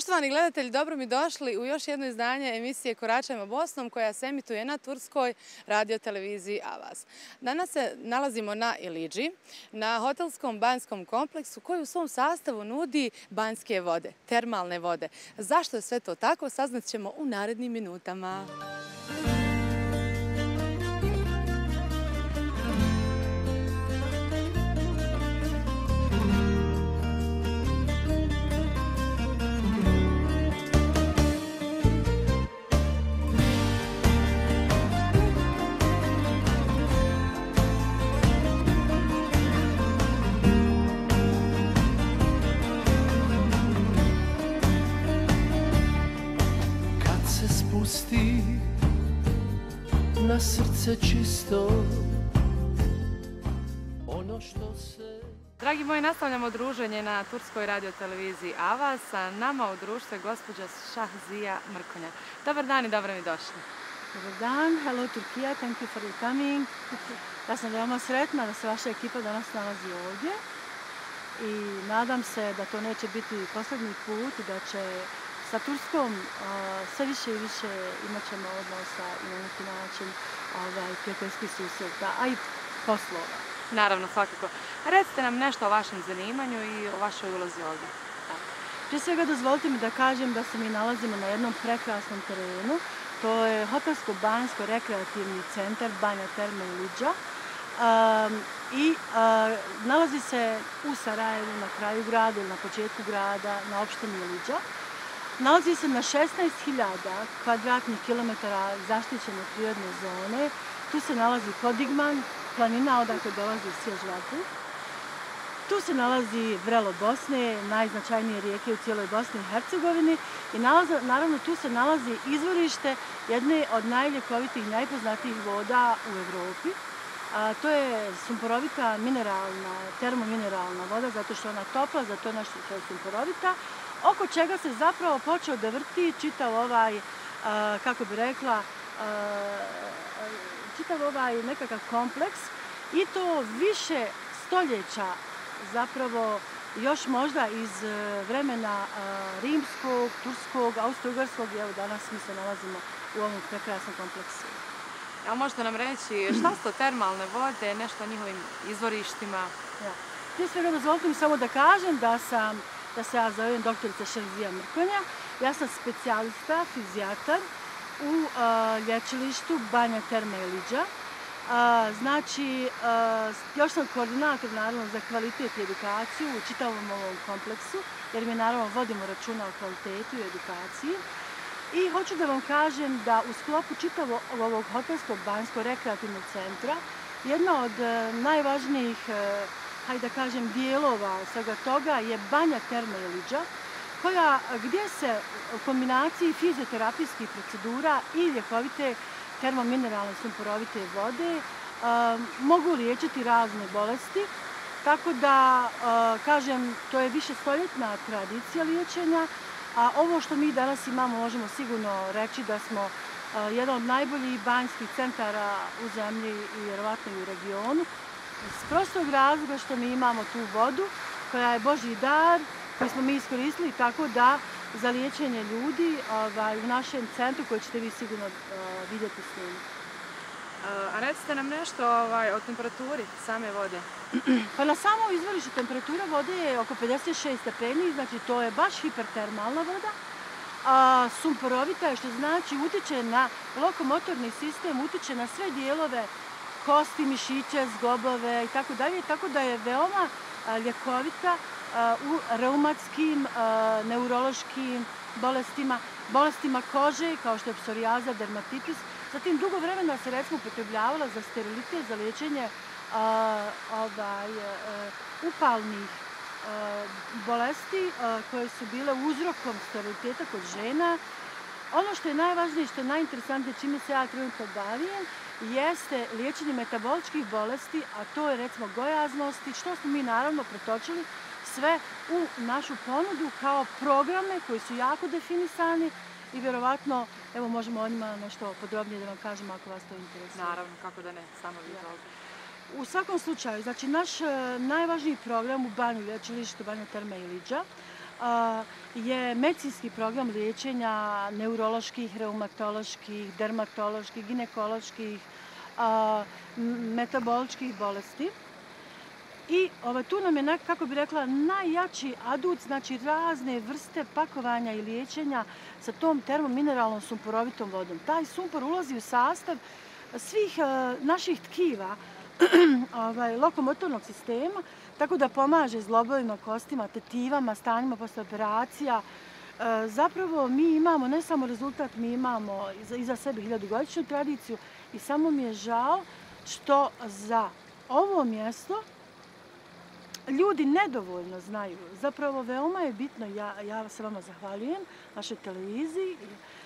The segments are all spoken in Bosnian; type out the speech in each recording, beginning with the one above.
Poštovani gledatelji, dobro mi došli u još jedno izdanje emisije Koračajmo Bosnom koja se emituje na turskoj radioteleviziji Avaz. Danas se nalazimo na Ilidži, na hotelskom banjskom kompleksu koji u svom sastavu nudi banjske vode, termalne vode. Zašto je sve to tako, saznat ćemo u narednim minutama. Spusti na srce čisto ono što se... Dragi moji, nastavljamo druženje na turskoj radioteleviziji Avaz. Sa nama u društvu je gospođa Šahzija Mrkonja. Dobar dan i dobro mi došli. Dobar dan, hello Turkija, thank you for your coming. Ja sam veoma sretna da se vaša ekipa danas nalazi ovdje i nadam se da to neće biti posljednji put i da će sa Turskom sve više i više imat ćemo odnosa i na neki način prijateljskih susreta, a i poslova. Naravno, svakako. Recite nam nešto o vašem zanimanju i o vašoj ulozi ovdje. Prije svega dozvolite mi da kažem da se mi nalazimo na jednom prekrasnom terenu. To je hotelsko-banjsko-rekreativni centar Banja Terme Ilidža. Nalazi se u Sarajevu, na kraju grada ili na početku grada, na opštini Ilidža. Nalazi se na 16.000 kvadratnih kilometara zaštićene prirodne zone. Tu se nalazi Kodigman, planina odakle dolazi svjež vazduh. Tu se nalazi vrelo Bosne, najznačajnije rijeke u cijeloj Bosni i Hercegovini. I naravno tu se nalazi izvorište jedne od najljekovitih i najpoznatijih voda u Evropi. To je sumporovita termomineralna voda, zato što je ona topla, zato što je sumporovita, oko čega se zapravo počeo da vrti čitav ovaj, kako bi rekla, čitav ovaj nekakav kompleks i to više stoljeća zapravo još možda iz vremena rimskog, turskog, austro-ugarskog i evo danas mi se nalazimo u ovom prekrasnom kompleksu. A možete nam reći šta su to termalne vode, nešto o njihovim izvorištima? Prije svega dozvolite mi samo da kažem da se ja zovem doktorica Šahzija Mrkonja. Ja sam specijalista, fizijatar u lječilištu Banja Terme Ilidža. Znači, još sam koordinator naravno za kvalitet i edukaciju u čitavom ovom kompleksu, jer mi naravno vodimo računa o kvalitetu i edukaciji. I hoću da vam kažem da u sklopu čitavog ovog hotelskog banjsko-rekreativnog centra jedna od najvažnijih, hajde da kažem, dijelova svega toga je Banja Terme Ilidža, gdje se u kombinaciji fizioterapijskih procedura i ljekovite termomineralne sumporovite vode mogu liječiti razne bolesti. Tako da, kažem, to je višestoljetna tradicija liječenja, a ovo što mi danas imamo možemo sigurno reći da smo jedan od najboljih banjskih centara u zemlji i vjerovatno i u regionu. S prostog razloga što mi imamo tu vodu koja je Božji dar koji smo mi iskoristili tako da za liječenje ljudi u našem centru koji ćete vi sigurno vidjeti s njim. A recite nam nešto o temperaturi same vode. Pa na samo izvorištu temperatura vode je oko 56 stepeni, znači to je baš hipertermalna voda. Sumporovita je, što znači utiče na lokomotorni sistem, utiče na sve dijelove kosti, mišiće, zglobove i tako dalje, tako da je veoma ljekovita u reumatskim, neurološkim bolestima kože, kao što je psorijaza, dermatitis. Zatim, dugo vremena se recimo upotrebljavala za sterilitet, za liječenje upalnih bolesti koje su bile uzrokom steriliteta kod žena. Ono što je najvažnije, što je najinteresantnije, čime se ja trenutno bavim, jeste liječenje metaboličkih bolesti, a to je recimo gojaznosti, što smo mi naravno pretočili sve u našu ponudu kao programe koji su jako definisani i vjerovatno, evo možemo o njima nešto podrobnije da vam kažemo ako vas to interesuje. Naravno, kako da ne, samo vi izvolite. U svakom slučaju, znači naš najvažniji program u Banju lječilištu Banja Terme Ilidža je medicinski program liječenja neuroloških, reumatoloških, dermatoloških, ginekoloških, metaboličkih bolesti. I tu nam je, kako bi rekla, najjači adut, znači razne vrste pakovanja i liječenja sa tom termomineralnom sumporovitom vodom. Taj sumpor ulazi u sastav svih naših tkiva, lokomotornog sistema, tako da pomaže zglobovima, kostima, tetivama, stanjima posle operacija. Zapravo mi imamo ne samo rezultat, mi imamo iza sebe 1000-godišnju tradiciju i samo mi je žao što za ovo mjesto ljudi nedovoljno znaju. Zapravo veoma je bitno, ja se vama zahvaljujem, našoj televiziji,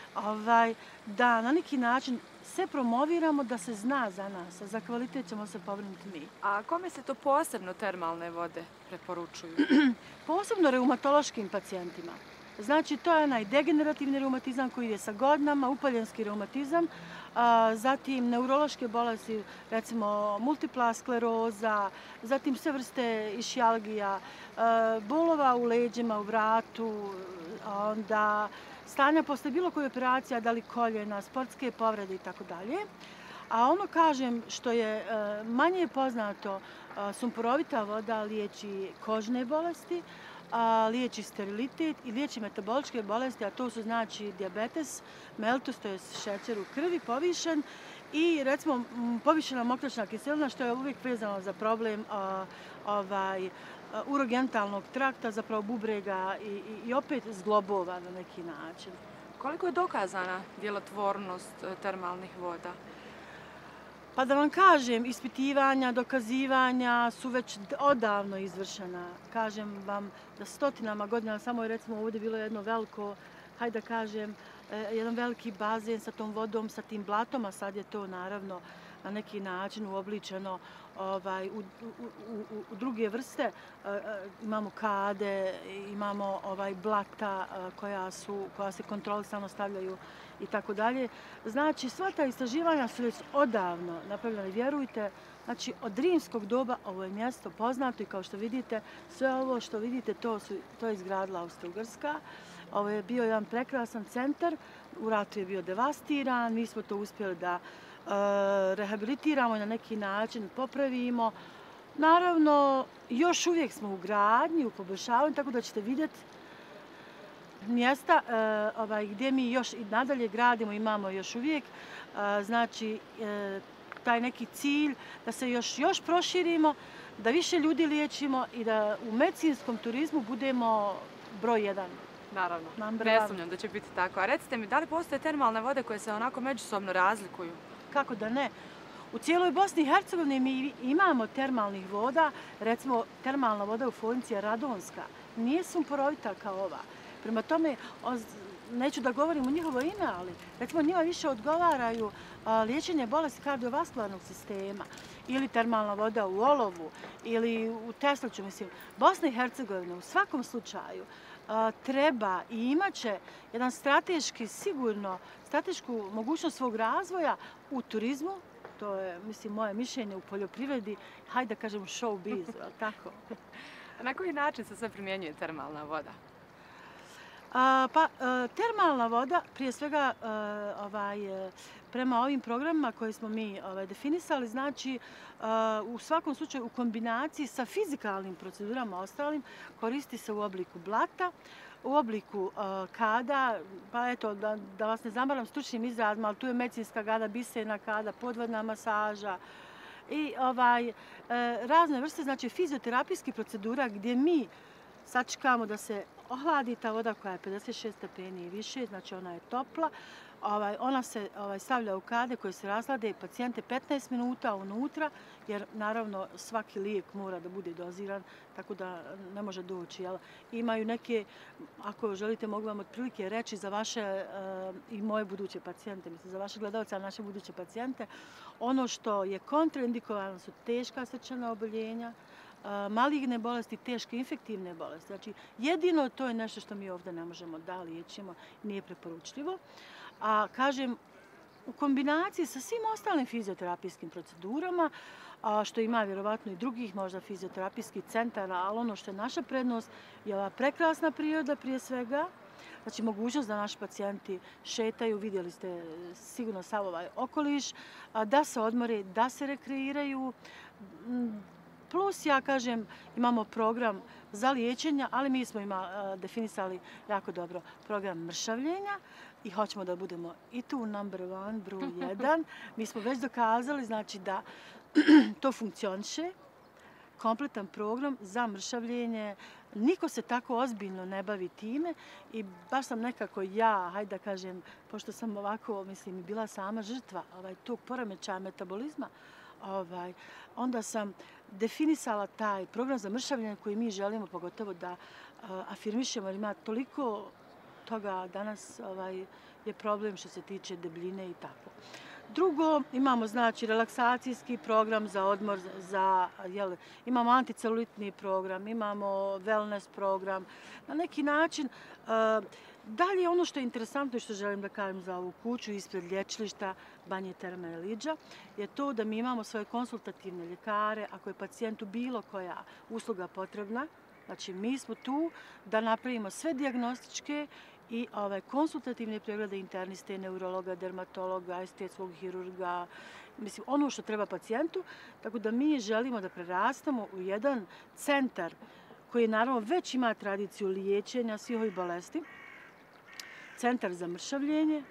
da na neki način se promoviramo, da se zna za nas. Za kvalitet ćemo se pobrinuti mi. A kome se to posebno termalne vode preporučuju? Posebno reumatološkim pacijentima. Znači, to je onaj degenerativni reumatizam koji je sa godinama, upaljenski reumatizam, zatim neurološke bolesti, recimo multipla skleroza, zatim sve vrste išijalgija, bolova u leđima, u vratu, onda stanja posle bilo koje operacija, da li koljena, sportske povrede itd. A ono, kažem, što je manje poznato, sumporovita voda liječi kožne bolesti, liječi sterilitet i liječi metaboličke bolesti, a to su znači dijabetes, meltus, to je šećer u krvi povišen i recimo povišena mokraćna kiselina, što je uvijek vezano za problem urogenitalnog trakta, zapravo bubrega i opet zglobova na neki način. Koliko je dokazana djelotvornost termalnih voda? Pa da vam kažem, ispitivanja, dokazivanja su već odavno izvršena. Kažem vam da stotinama godina, samo je recimo ovdje bilo jedno veliko, hajde da kažem, jedan veliki bazen sa tom vodom, sa tim blatom, a sad je to naravno na neki način uobličeno u druge vrste. Imamo kade, imamo blata koja se kontrolisano stavljaju i tako dalje. Znači, sva ta istraživanja su već odavno napravljena, vjerujte. Znači, od rimskog doba ovo je mjesto poznato i kao što vidite, sve ovo što vidite, to je izgradila Austro-Ugarska. Ovo je bio jedan prekrasan centar, u ratu je bio devastiran, mi smo to uspjeli da rehabilitiramo i na neki način popravimo. Naravno, još uvijek smo u gradnji, u poboljšavanju, tako da ćete vidjeti mjesta gdje mi još i nadalje gradimo, imamo još uvijek, znači taj neki cilj da se još proširimo, da više ljudi liječimo i da u medicinskom turizmu budemo broj 1. Naravno, ne sumnjam da će biti tako. A recite mi, da li postoje termalne vode koje se onako međusobno razlikuju? Kako da ne? U cijeloj Bosni i Hercegovini mi imamo termalnih voda, recimo termalna voda u Fojnici je radonska, nije sumporovita kao ova. Prema tome, neću da govorim u njihovo ime, ali recimo njima više odgovaraju liječenje bolesti kardiovaskularnog sistema ili termalna voda u Olovu ili u Tesliću. Mislim, Bosna i Hercegovina u svakom slučaju treba i imaće jedan stratešku mogućnost svog razvoja u turizmu, to je, mislim, moje mišljenje, u poljoprivredi, hajde da kažem u show bizu, tako. A na koji način se sve primjenjuje termalna voda? Pa, termalna voda, prije svega, prema ovim programima koje smo mi definisali, znači, u svakom slučaju u kombinaciji sa fizikalnim procedurama ostalim, koristi se u obliku blata, u obliku kada, pa eto, da vas ne zamaram stručnim izrazima, ali tu je medicinska kada, biserna kada, podvodna masaža i razne vrste, znači, fizioterapijskih procedura gdje mi sačekamo da se ohladi ta voda koja je 56 stepeni i više, znači ona je topla. Ona se stavlja u kade koje se razlade pacijente 15 minuta unutra, jer naravno svaki lijek mora da bude doziran, tako da ne može doći. Imaju neke, ako želite, mogu vam otprilike reći za vaše i moje buduće pacijente, mislim za vaše gledalce, a naše buduće pacijente, ono što je kontraindikovano su teška srčana oboljenja, maligne bolesti, teške infektivne bolesti. Znači, jedino to je nešto što mi ovdje ne možemo da liječimo, nije preporučljivo. A kažem, u kombinaciji sa svim ostalim fizioterapijskim procedurama, što ima vjerovatno i drugih možda fizioterapijskih centara, ali ono što je naša prednost je ova prekrasna priroda prije svega. Znači, mogućnost da naši pacijenti šetaju, vidjeli ste sigurno sav ovaj okoliš, da se odmore, da se rekreiraju. Plus, ja kažem, imamo program za liječenja, ali mi smo definisali jako dobro program mršavljenja i hoćemo da budemo i tu number one, broj 1. Mi smo već dokazali, znači, da to funkcioniše. Kompletan program za mršavljenje. Niko se tako ozbiljno ne bavi time i baš sam nekako ja, hajde da kažem, pošto sam ovako, mislim, bila sama žrtva tog poremećaja metabolizma, onda sam definisala taj program za mršavljenje koji mi želimo pogotovo da afirmišemo, jer ima toliko toga danas je problem što se tiče debljine i tako. Drugo, imamo znači relaksacijski program za odmor, imamo anticelulitni program, imamo wellness program. Na neki način, dalje ono što je interesantno i što želim da kažem za ovu kuću ispred lječilišta Banje Terme Ilidža je to da mi imamo svoje konsultativne ljekare, ako je pacijentu bilo koja usluga potrebna. Znači, mi smo tu da napravimo sve dijagnostičke i konsultativne preglede interniste, neurologa, dermatologa, estetskog hirurga, mislim, ono što treba pacijentu, tako da mi želimo da prerastamo u jedan centar koji naravno već ima tradiciju liječenja svih ovih bolesti, centar za mršavljenje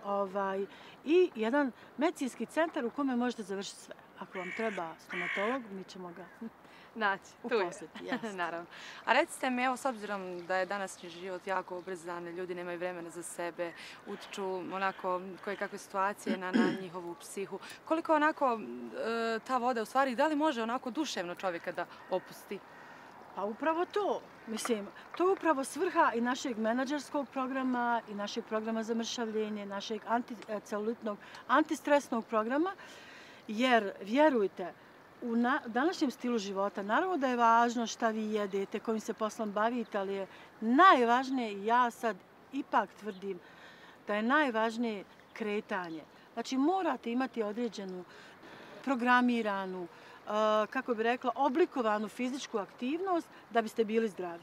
i jedan medicinski centar u kome možete završiti sve. Ako vam treba stomatolog, mi ćemo ga naći, uposliti. Naravno. A recite mi, evo, s obzirom da je današnji život jako ubrzan, ljudi nemaju vremena za sebe, utiču onako koje kakve situacije na njihovu psihu. Koliko onako ta voda u stvari, da li može onako duševno čovjeka da opusti? Pa upravo to. Mislim, to je upravo svrha i našeg menadžerskog programa i našeg programa za mršavljenje, našeg anticelulitnog, antistresnog programa, jer, vjerujte, u današnjem stilu života, naravno da je važno šta vi jedete, kojim se poslom bavite, ali je najvažnije, ja sad ipak tvrdim, da je najvažnije kretanje. Znači, morate imati određenu programiranu, kako bi rekla, oblikovanu fizičku aktivnost da biste bili zdravi.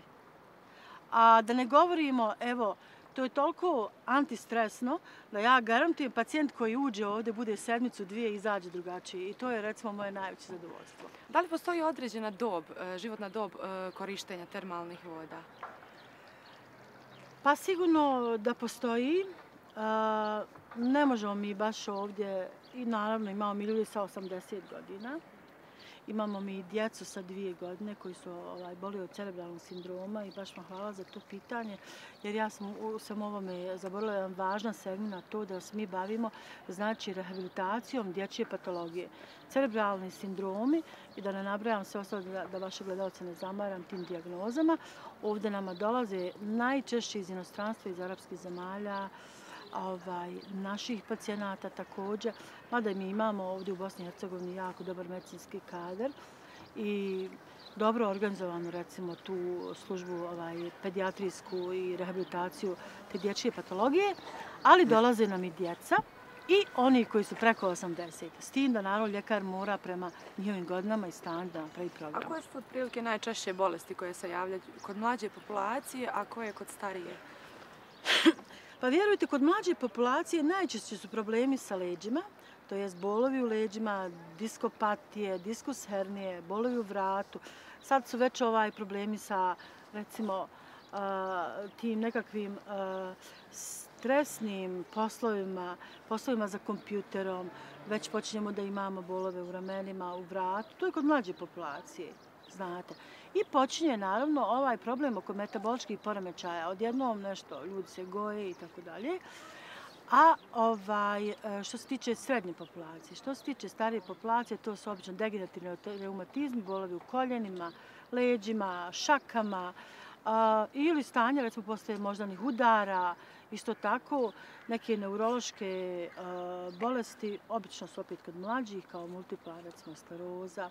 A da ne govorimo, evo, to je toliko antistresno da ja garantujem pacijent koji uđe ovdje, bude sedmicu, dvije i izađe drugačiji. I to je, recimo, moje najveće zadovoljstvo. Da li postoji određena životna dob korištenja termalnih voda? Pa sigurno da postoji. Ne možemo mi baš ovdje, i naravno imamo mi ljudi sa 80 godina. Imamo mi djecu sa 2 godine koji su boluju od cerebralnog sindroma i baš vam hvala za to pitanje, jer ja sam ovome zaboravila jedan važan segment na to da se mi bavimo, znači, rehabilitacijom dječje patologije. Cerebralni sindromi, i da ne nabrajam sve ostalo da vaše gledalce ne zamaram tim dijagnozama, ovdje nama dolaze najčešće iz inostranstva, iz arapskih zemalja, naših pacijenata također, mada mi imamo ovdje u Bosni i Hercegovini jako dobar medicinski kadar i dobro organizovanu, recimo, tu službu pedijatrijsku i rehabilitaciju te dječje patologije, ali dolaze nam i djeca i oni koji su preko 80. S tim da, naravno, ljekar mora prema njihovim godinama i stanju da napravi program. A koje su otprilike najčešće bolesti koje se javljaju kod mlađe populacije, a koje kod starije? Pa vjerujte, kod mlađe populacije najčešće su problemi sa leđima, to jest bolovi u leđima, diskopatije, diskus hernije, bolovi u vratu. Sad su već problemi sa, recimo, tim nekakvim stresnim poslovima za kompjuterom. Već počinjemo da imamo bolove u ramenima, u vratu. To je kod mlađe populacije, znate. I počinje, naravno, ovaj problem oko metaboličkih poremećaja. Odjednom nešto, ljudi se goje i tako dalje. A što se tiče srednje populacije, što se tiče starije populacije, to su obično degenerativni reumatizmi, bolovi u koljenima, leđima, šakama ili stanje, recimo, posle moždanih udara, isto tako neke neurološke bolesti, obično su opet kod mlađih, kao multipla, recimo, skleroza.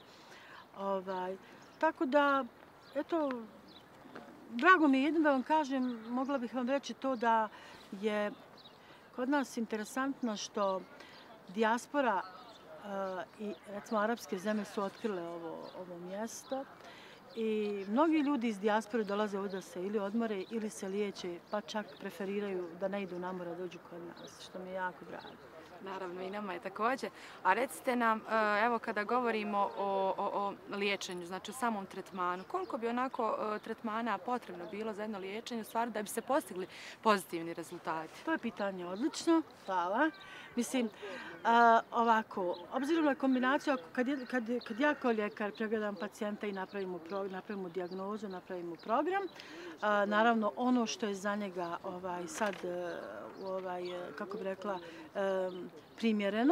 Tako da, eto, drago mi je jedno da vam kažem, mogla bih vam reći to da je kod nas interesantno što dijaspora i recimo arapske zemlje su otkrile ovo mjesto. I mnogi ljudi iz dijaspore dolaze ovdje da se ili odmore ili se liječe, pa čak preferiraju da ne idu na more, da dođu kod nas, što mi je jako drago. Naravno i nama je također. A recite nam, evo kada govorimo o liječenju, znači o samom tretmanu, koliko bi onako tretmana potrebno bilo za jedno liječenje, u stvari da bi se postigli pozitivni rezultati? To je pitanje odlično, hvala. Mislim, ovako, obzirom na kombinaciju, kad ja kao ljekar pregledam pacijenta i napravimo dijagnozu, napravimo program, naravno ono što je za njega sad, kako bi rekla, primjereno,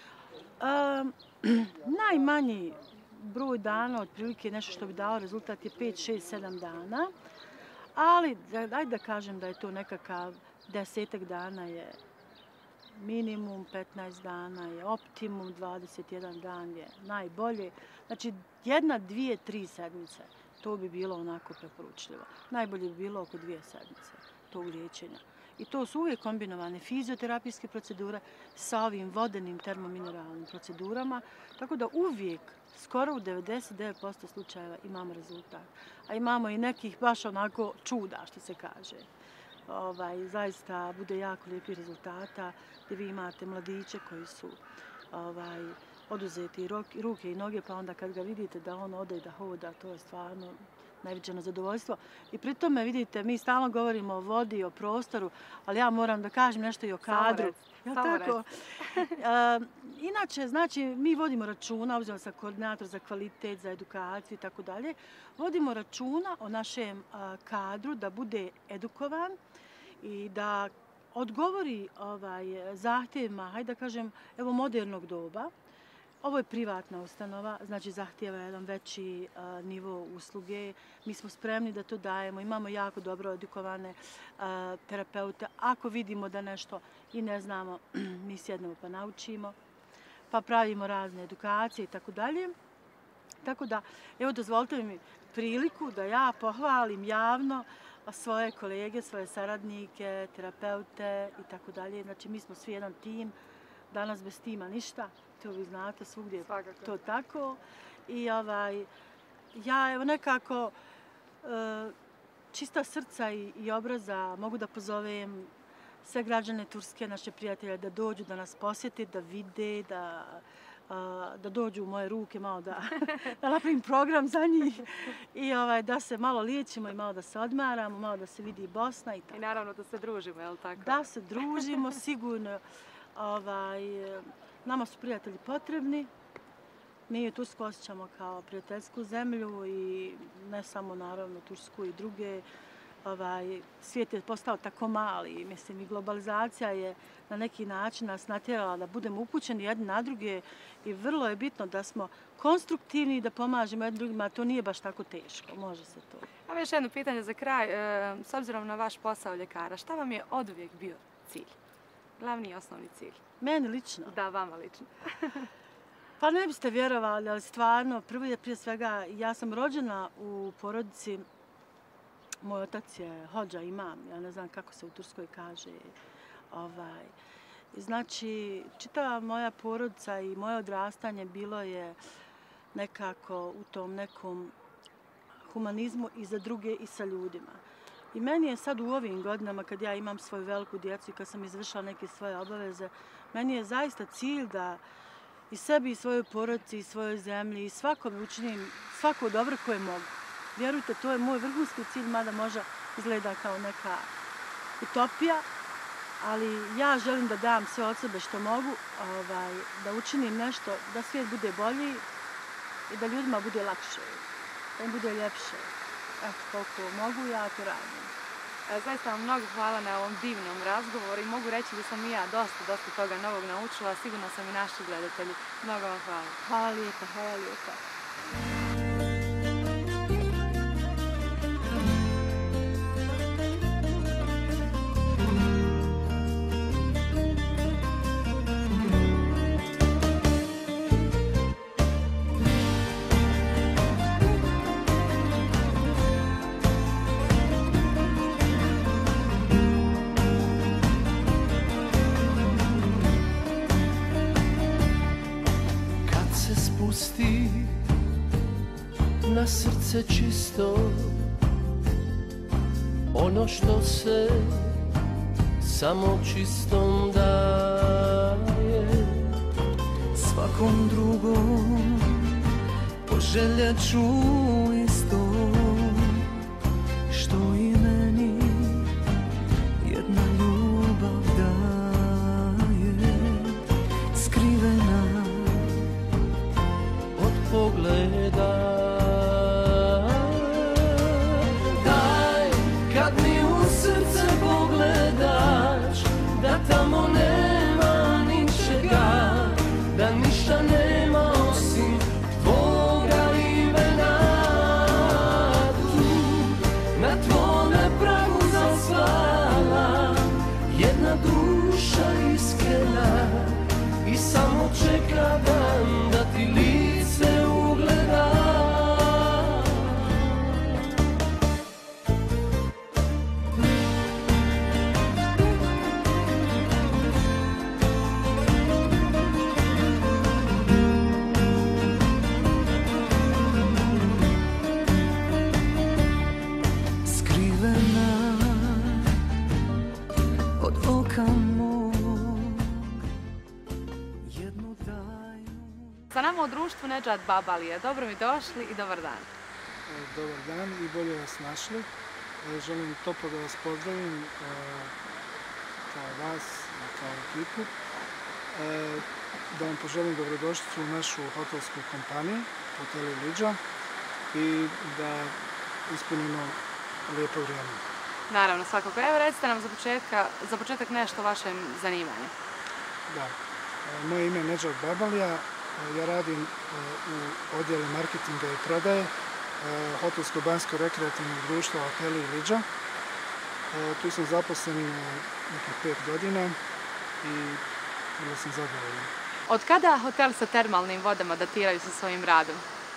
najmanji broj dana, otprilike nešto što bi dao rezultat je 5, 6, 7 dana, ali daj da kažem da je to nekakav 10 dana je minimum, 15 dana je optimum, 21 dan je najbolje. Znači, 1, 2, 3 sedmice, to bi bilo onako preporučljivo. Najbolje bi bilo oko 2 sedmice tog liječenja. I to su uvijek kombinovane fizioterapijske procedure sa ovim vodenim termomineralnim procedurama, tako da uvijek, skoro u 99% slučajeva imamo rezultat. A imamo i nekih baš onako čuda, što se kaže. Zaista bude jako lijepih rezultata gdje vi imate mladiće koji su oduzeti ruke i noge, pa onda kad ga vidite da on ode i da hoda, to je stvarno najveće zadovoljstvo. I pri tome, vidite, mi stalno govorimo o vodi, o prostoru, ali ja moram da kažem nešto i o kadru. Inače, znači, mi vodimo računa, obzirom sa koordinator za kvalitet, za edukaciju i tako dalje, vodimo računa o našem kadru da bude edukovan i da odgovori zahtjevima, hajde da kažem, evo modernog doba. Ovo je privatna ustanova, znači zahtijeva jedan veći nivo usluge. Mi smo spremni da to dajemo, imamo jako dobro edukovane terapeute. Ako vidimo da nešto i ne znamo, mi sjednemo pa naučimo, pa pravimo razne edukacije i tako dalje. Tako da, evo dozvolite mi priliku da ja pohvalim javno svoje kolege, svoje saradnike, terapeute i tako dalje. Znači mi smo svi jedan tim, danas bez tima ništa. To vi znate, svugdje je to tako. I ja evo nekako čista srca i obraza mogu da pozovem sve građane Turske, naše prijatelje, da dođu, da nas posjete, da vide, da dođu u moje ruke, malo da napravim program za njih i da se malo liječimo i malo da se odmaramo, malo da se vidi Bosna i tako. I naravno da se družimo, je li tako? Da se družimo, sigurno. Nama su prijatelji potrebni. Mi u Tursku osjećamo kao prijateljsku zemlju i ne samo naravno Tursku i druge. Svijet je postao tako mali. Mislim, i globalizacija je na neki način nas natjerala da budemo upućeni jedni na druge i vrlo je bitno da smo konstruktivni i da pomažemo jednim drugima, a to nije baš tako teško. Može se to. A još jedno pitanje za kraj. S obzirom na vaš posao ljekara, šta vam je oduvijek bio cilj? Glavni i osnovni cilj? Meni lično? Da, vama lično. Pa ne biste vjerovali, ali stvarno, prije svega, ja sam rođena u porodici, moj otac je hodža, imam, ja ne znam kako se u Turskoj kaže. Znači, čitava moja porodica i moje odrastanje bilo je nekako u tom nekom humanizmu i za druge i sa ljudima. I meni je sad u ovim godinama, kad ja imam svoju veliku djecu i kad sam izvršila neke svoje obaveze, meni je zaista cilj da i sebi, i svojoj porodici, i svojoj zemlji, i svakome učinim svako dobro koje mogu. Vjerujte, to je moj vrhunski cilj, mada možda izgleda kao neka utopija, ali ja želim da dam sve od sebe što mogu, da učinim nešto, da svijet bude bolji i da ljudima bude lakše, da im bude ljepše. Eto, koliko mogu, ja to radim. Zaista vam mnogo hvala na ovom divnom razgovoru i mogu reći da sam i ja dosta toga novog naučila, sigurno sam i naši gledatelji. Mnogo vam hvala. Hvala lijepa, hvala lijepa. na srce čisto, ono što se samo čistom daje. Svakom drugom poželjet ću isto, što i meni jedna ljubav daje, skrivena od pogleda. Daj, kad mi u srce pogledaš, da tamo nema ničega, da ništa nema osim tvoga imena. Tu na tvome pragu zaspala jedna duša iskrena i samo čeka dan da ti lice ugleda. skrivena od oka mog, jednu tajnu. Sa nama u društvu Nedžad Babalija. Dobro mi došli i dobar dan. Dobar dan i bolje vas našli. Želim toplo da vas pozdravim kao vas, kao ekipu. Da vam poželim dobrodošlicu u našu hotelsku kompaniju, Hoteli Liđa, i da ispunimo lijepo vrijeme. Naravno, svakako. Evo recite nam za početak nešto o vašem zanimanju. Da. Moje ime je Nedžad Babalija. Ja radim u odjelu marketinga i prodaje Hotelsko-banjsko-rekreativnog društva Hoteli Liđa. Tu sam zaposlen nekih 5 godina i vrlo sam zadovoljan. Od kada hotel sa termalnim vodama datiraju sa svojim radom?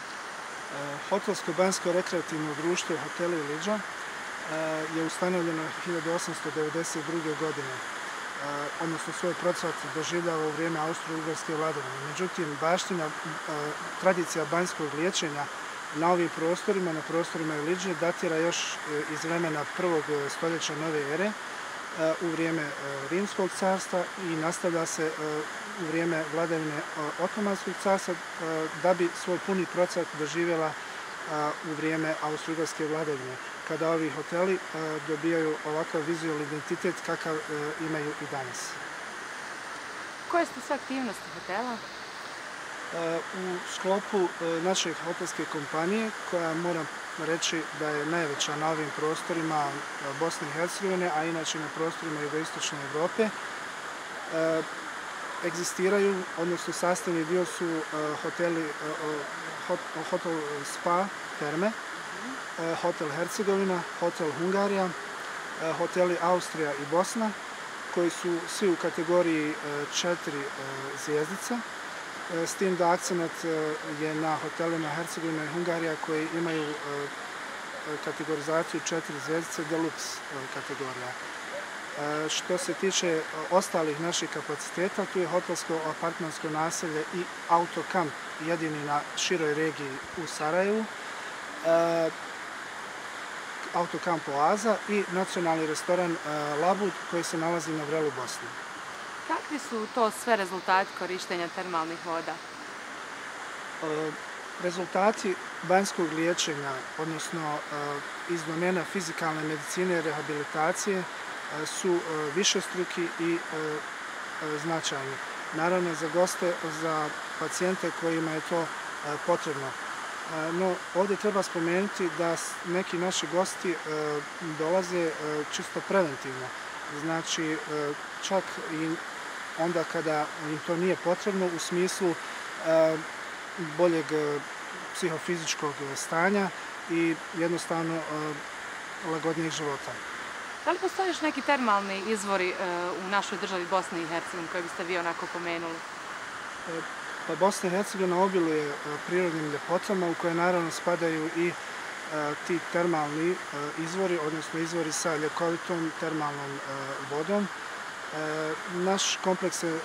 Hotelsko-banjsko-rekreativno društvo Hoteli Liđa je ustanovljeno 1892. godine, odnosno svoj procvat doživljava u vrijeme Austro-Ugarske vladavine. Međutim, baština, tradicija banjskog liječenja na ovim prostorima, na prostorima Iliđe, datira još iz vremena 1. stoljeća nove ere, u vrijeme Rimskog carstva i nastavlja se u vrijeme vladavine Otomanskog carstva, da bi svoj puni procvat doživjela u vrijeme Austro-Ugarske vladavine, kada ovi hoteli dobijaju ovakav vizualni identitet kakav imaju i danas. Koje su sve aktivnosti hotela? U sklopu naše hotelske kompanije, koja moram reći da je najveća na ovim prostorima Bosne i Hercegovine, a inače na prostorima jugoistočne Europe, egzistiraju, odnosno sastavni dio su hotel Spa Terme, Hotel Hercegovina, Hotel Hungarija, hoteli Austrija i Bosna, koji su svi u kategoriji 4 zvjezdice, s tim da akcenat je na hotelima Hercegovina i Hungarija koji imaju kategorizaciju 4 zvjezdice deluxe kategorija. Što se tiče ostalih naših kapaciteta, tu je hotelsko apartmansko naselje i autokamp, jedini na široj regiji u Sarajevu, autokamp Oaza i nacionalni restoran Labud koji se nalazi na vrelu Bosne. Kakvi su to sve rezultati korištenja termalnih voda? Rezultati banjskog liječenja, odnosno iz domena fizikalne medicine i rehabilitacije, su višestruki i značajni. Naravno za goste, za pacijente kojima je to potrebno. No, ovdje treba spomenuti da neki naši gosti dolaze čisto preventivno. Znači, čak i onda kada im to nije potrebno u smislu boljeg psihofizičkog stanja i jednostavno lagodnijeg života. Da li postoje još neki termalni izvori u našoj državi Bosni i Hercegovini koje biste vi onako pomenuli? Pa Bosna i Hercegovina obiluje prirodnim ljepotama u koje naravno spadaju i ti termalni izvori, odnosno izvori sa ljekovitom termalnom vodom. Naš kompleks se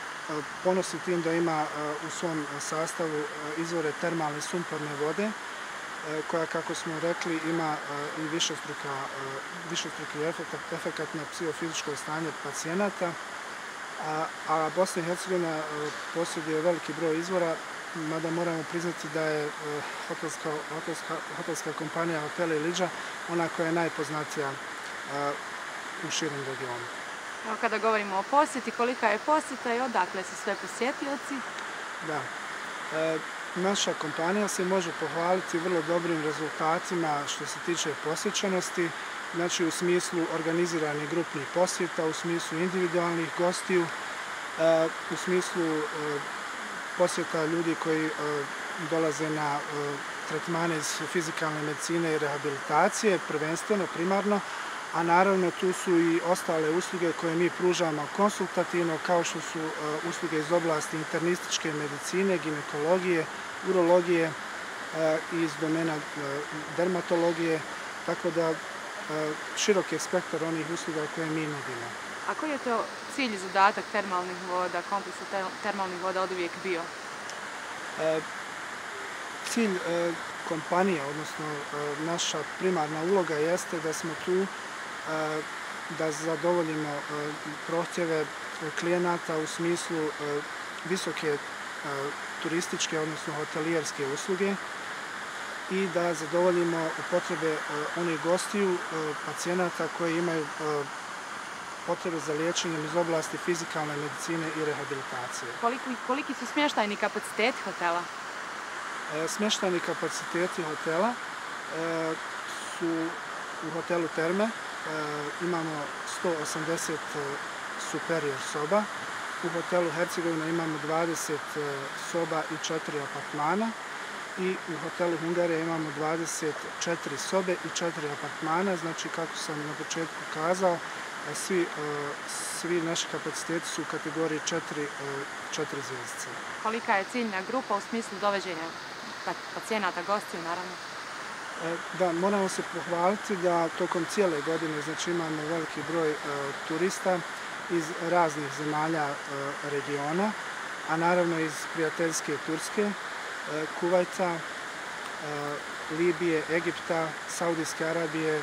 ponosi tim da ima u svom sastavu izvore termalne sumporne vode koja, kako smo rekli, ima i višestruki efekat na psihofizičko stanje pacijenata, a Bosna i Hercegovina posjeduje veliki broj izvora, mada moramo priznati da je hotelska kompanija Hoteli Ilidža ona koja je najpoznatija u širem regionu. Evo kada govorimo o posjeti, kolika je posjeta i odakle su sve posjetioci? Da. Naša kompanija se može pohvaliti vrlo dobrim rezultatima što se tiče posjećenosti, znači u smislu organiziranih grupnih posjeta, u smislu individualnih gostiju, u smislu posjeta ljudi koji dolaze na tretmane iz fizikalne medicine i rehabilitacije, prvenstveno, primarno, a naravno tu su i ostale usluge koje mi pružamo konsultativno, kao što su usluge iz oblasti internističke medicine, ginekologije, urologije i iz domena dermatologije, tako da širok je spektar onih usluga koje mi nudimo. A koji je to cilj i zadatak termalnih voda, kompleksa termalnih voda oduvijek bio? Cilj kompanije, odnosno naša primarna uloga jeste da smo tu da zadovoljimo prohtjeve klijenata u smislu visoke turističke, odnosno hotelijerske usluge i da zadovoljimo potrebe onih gostiju, pacijenata koji imaju potrebe za liječenjem iz oblasti fizikalne medicine i rehabilitacije. Koliki su smještajni kapaciteti hotela? Smještajni kapaciteti hotela su u hotelu Terme. Imamo 180 superior soba. U hotelu Hercegovina imamo 20 soba i 4 apartmana. I u hotelu Hungarija imamo 24 sobe i 4 apartmana. Znači, kako sam na početku kazao, svi naši kapaciteti su u kategoriji 4 zvjezdice. Kolika je ciljna grupa u smislu dovođenja pacijenata, gostiju, naravno? Da, moramo se pohvaliti da tokom cijele godine znači, imamo veliki broj turista iz raznih zemalja regiona, a naravno iz prijateljske Turske, Kuvajta, Libije, Egipta, Saudijske Arabije,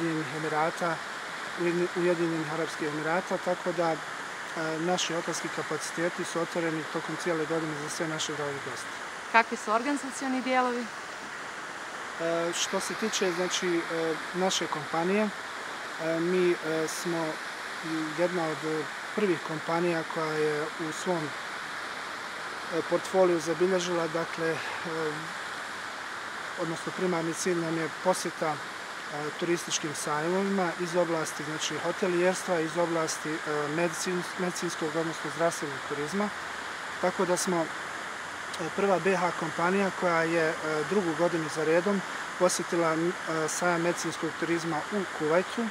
Ujedinjenih Arapskih Emirata, tako da naši hotelski kapaciteti su otvoreni tokom cijele godine za sve naše dragi goste. Kakvi su organizacioni dijelovi? Što se tiče znači, naše kompanije, mi smo jedna od prvih kompanija koja je u svom portfoliju zabilježila, dakle, odnosno primarni cilj nam je posjeta turističkim sajmovima iz oblasti znači, hotelijerstva, iz oblasti medicinskog, odnosno zdravstvenog turizma. Tako da smo prva BH kompanija koja je drugu godinu za redom posjetila sajam medicinskog turizma u Kuvajtu.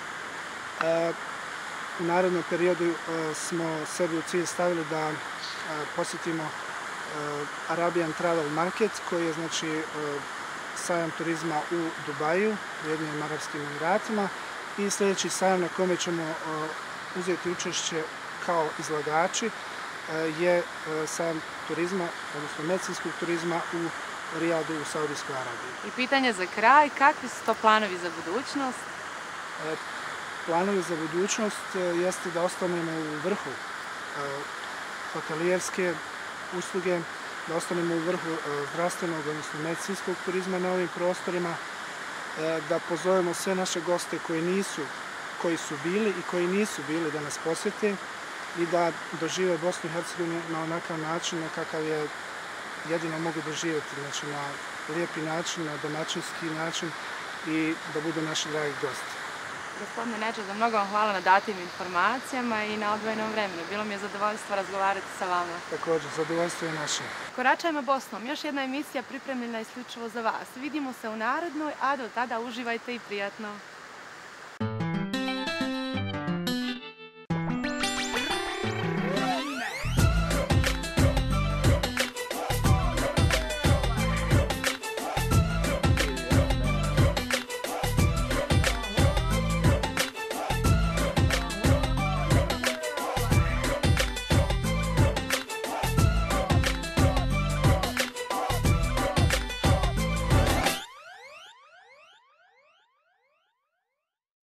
U narednom periodu smo sebi u cilj stavili da posjetimo Arabian Travel Market, koji je znači sajam turizma u Dubaju, u Ujedinjenim Arapskim Emiratima, i sljedeći sajam na kome ćemo uzeti učešće kao izlagači je sajam turizma, odnosno medicinskog turizma u Rijadu u Saudijskoj Arabiji. I pitanje za kraj, kakvi su to planovi za budućnost? Planovi za budućnost jeste da ostanemo u vrhu hotelijerske usluge, da ostanemo u vrhu zdravstvenog, odnosno medicinskog turizma na ovim prostorima, da pozovemo sve naše goste koji su bili i koji nisu bili da nas posjete i da dožive Bosnu i Hercegovinu na onakav način na kakav je jedino mogu doživjeti, znači na lijepi način, na domaćinski način i da budu naši dragi gosti. Gospodine Nedžad, mnogo vam hvala na datim informacijama i na odvojenom vremenu. Bilo mi je zadovoljstvo razgovarati sa vama. Također, zadovoljstvo je naše. Koračajmo Bosnom, još jedna emisija pripremljena isključivo za vas. Vidimo se u narednoj, a do tada uživajte i prijatno.